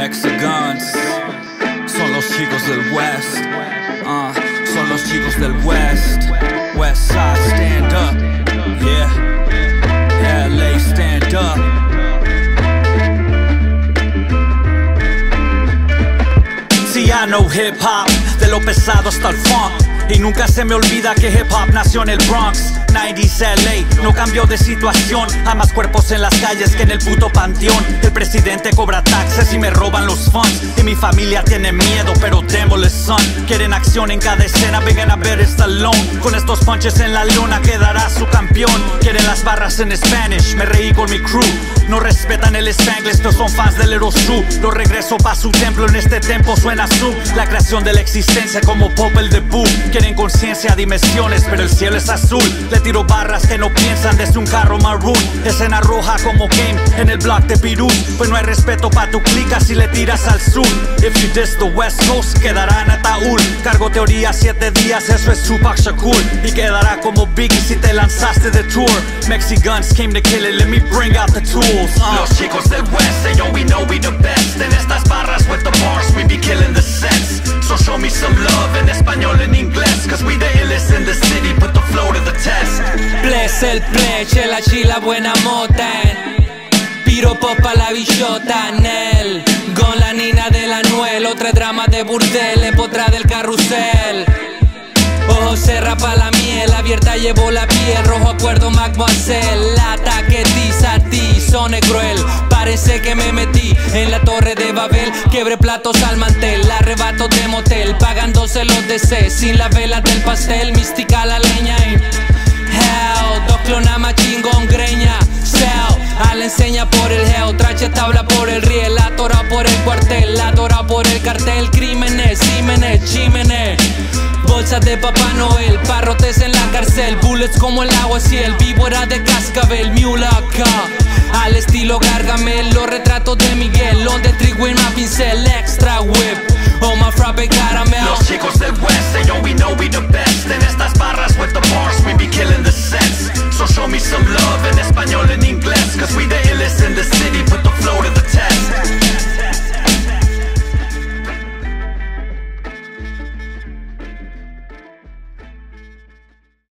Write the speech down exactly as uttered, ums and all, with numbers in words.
Mexicans son los chicos del West, uh, son los chicos del West. West Side, stand up, yeah, L A, stand up. See, I know hip hop, de lo pesado hasta el funk. Y nunca se me olvida que hip hop nació en el Bronx. noventa L A, no cambió de situación. Hay más cuerpos en las calles que en el puto panteón. El presidente cobra taxes y me roban los funds. Y mi familia tiene miedo, pero démosle son. Quieren acción en cada escena, vengan a ver Stallone. Con estos punches en la luna quedará su campeón. Quieren las barras en Spanish, me reí con mi crew. No respetan el Spanglish, pero son fans del Little Su. Lo regreso pa' su templo, en este tempo suena su. La creación de la existencia como Pop el debut. Quieren conciencia, dimensiones, pero el cielo es azul. Le tiro barras que no piensan desde un carro maroon. Escena roja como Game en el block de Pirú. Pues no hay respeto pa' tu clica si le tiras al sur. If you diss the West Coast, quedará en ataúd. Cargo teoría siete días, eso es Tupac Shakur. Y quedará como Biggie si te lanzaste de tour. Mexicans came to kill it, let me bring out the tools. uh. Los chicos del West, say yo, we know we the best. En estas barras with the bars, we be killing the sets. So show me some love en español, en inglés. Cause we the illest in the city, put the flow to the test. Bless el pleche, la chila buena mota. Piropo pa' la bichota, Nel. Con la nina de la Anuel, otra drama de burdel, en potra del carrusel. Ojo cerra pa' la miel, abierta llevo la piel. Rojo acuerdo Mademoiselle, lata que tiza a ti, sone cruel. Parece que me metí en la torre de Babel. Quiebre platos al mantel, arrebato de motel. Pagándose los D C, sin las velas del pastel. Mística la leña y hell. Dos clonas más chingón, greña, sell. A la enseña por el hell, trache tabla por el riel. Atora por el cuartel, atora por el cartel. Crímenes, crímenes, chímenes. Bolsas de Papá Noel, parrotes en la cárcel. Bullets como el agua ciel, víbora de cascabel. Mula acá, al estilo Gargamel. Los retratos de Miguel, donde trigo en una pincel. Extra whip, oh my frappe caramel. Los chicos del West, say yo, we know we the best. En estas barras with the bars, we be killing the sets. So show me some love en español, en